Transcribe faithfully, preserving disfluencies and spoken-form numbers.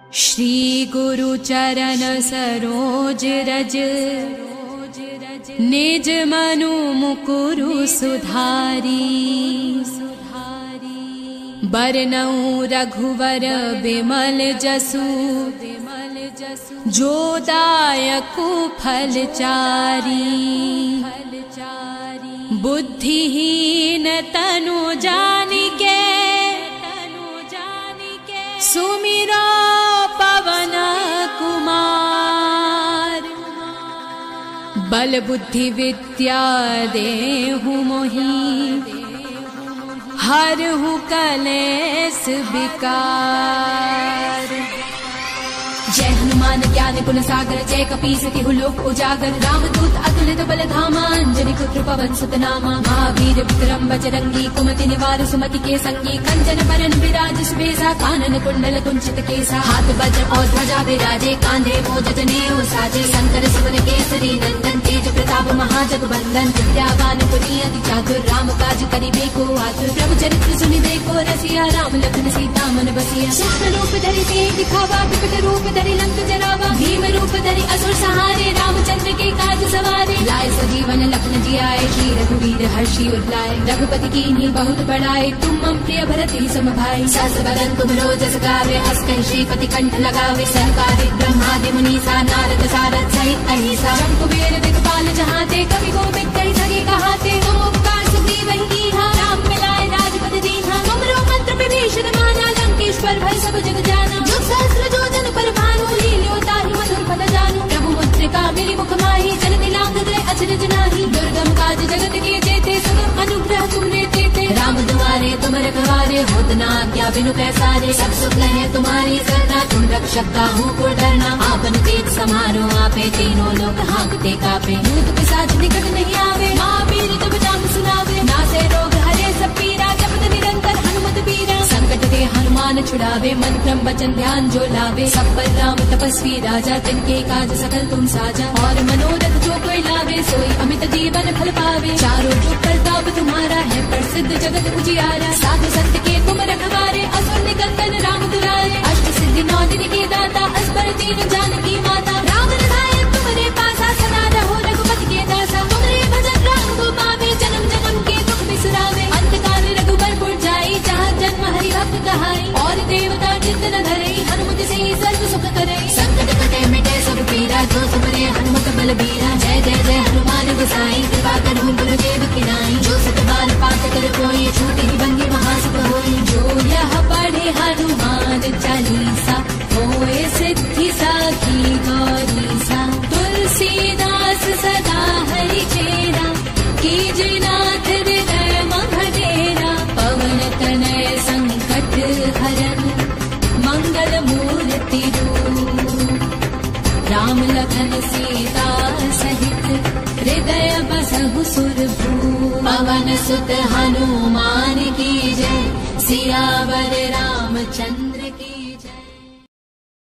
श्री गुरु चरण सरोज रज, निज मनु मुकुरु सुधारी। बरनउँ रघुवर बिमल जसु, जो दायकु फल चारी। बुद्धिहीन तनु जानिके, सुमिरो पवन कुमार। बल बुद्धि विद्या देहु मोहि, हरहु कलेस विकार। जय हनुमान ज्ञान गुण सागर, जय कपीस तिहु लोक उजागर। रामदूत अतुलित बल धामा, अंजनी पुत्र पवन सुत नामा। महावीर विक्रम बजरंगी, कुमति निवार सुमति के संगी। कंचन बरन विराज सुबेसा, कानन कुंडल कुंचित केसा। हाथ वज्र और ध्वजा विराजे, कांधे मोज जनेऊ साजे। शंकर सुवन केसरी नंदन, तेज प्रताप महाजगवंदन। विद्यावान गुणी अति चातुर, राम काज करिबे को आतुर। प्रभु चरित्र सुनिबे को रसिया, राम लखन सीता मन बसिया। सूक्ष्म रूप धरि सिंह दिखावा, विकट रूप धरि लंक जरावा। भीम रूप धरि असुर सहारे, रामचंद्र के काज सवारे। लाए सजीवन लखन जियाए, श्री रघुवीर हर्षि उर लाए। रघुपति कीन्ही बहुत बड़ाई, तुम मम प्रिय भरत ही सम भाई। सहस बदन तुमरो जस गावे, अस कहि श्रीपति कंठ लगावे। सहकारि ब्रह्मादि मुनीसा, नारद सारद सहित अहिसा। कुबेर दिखपाल जहाते, कवि गोविंद कहि सके कहाते। तुम उपकार सुग्रीव ही कीन्हा, राम मिलाए राजपद दीन्हा। तुमरो मंत्र विभीषण माना, लंकेश्वर भय सब जग जाना। जुग सहस्र योजन पर भानु, लील्योता ही मधुर फल जानू। प्रभु मुद्रिका मिली मुख माही, जन दिलांग गए अचरज नाही। दुर्गम काज जगत के जेते, सुगम अनुग्रह तुमरे तेते। राम दुआरे तुम रखवारे, होत न आज्ञा बिनु पैसारे। सब सुख लहे तुम्हारी सरना, तुम रक्षक काहू को डरना। आपन तेज समारो आपे, तीनों लोक हाँकते कापे। भूत पिशाच निकट नहीं आवे, महावीर जब नाम सुनावे। नासे रोग हरे सब पीरा, जपत निरंतर हनुमत बीरा। संकट ते हनुमान छुड़ावे, मन क्रम वचन ध्यान जो लावे। सब पर राम तपस्वी राजा, तिनके काज सकल तुम साजा। और मनोरथ जो कोई लावे, सोई अमित जीवन फल पावे। चारों जुग प्रताप तुम्हारा है, प्रसिद्ध जगत उजियारा। साधु संत के तुम रखवारे, असुर निकंदन राम दुलारे। अष्ट सिद्धि नौ दिन के दाता, असबर तीन जानकी माता। राम रसायन तुम्हारे पासा, सदा रहो रघुपति के दासा। तुम्हारे भजन राम को पावे, जन्म जन्म के दुख बिसरावे। अंत काल रघुबर जाई, जहाँ जन्म हरि भक्त कहाई। और देवता चिंतन धरे, हनुमत से सर्व सुख करे। संकट कटे मिटे सब पीरा, जो सुमरे हनुमत बल बीरा। जय जय जय हनुमान गोसाई, कृपा करहु गुरुदेव की नाई। जो सत बार पाठ कर कोई, छूटे ही बंदी महासुख होई। जो यह पढ़े हनुमान चालीसा, होए सिद्धि साखी गौरीसा। तुलसीदास सदा हरि चेरा, कीजे नाथ हृदय मह डेरा। पवन तनय संकट हरन, मंगल मूर्ति रूप। राम लखन सीता सहित, हृदय बसहु सुरभूप। पवन सुत हनुमान की जय, सियावर रामचंद्र की।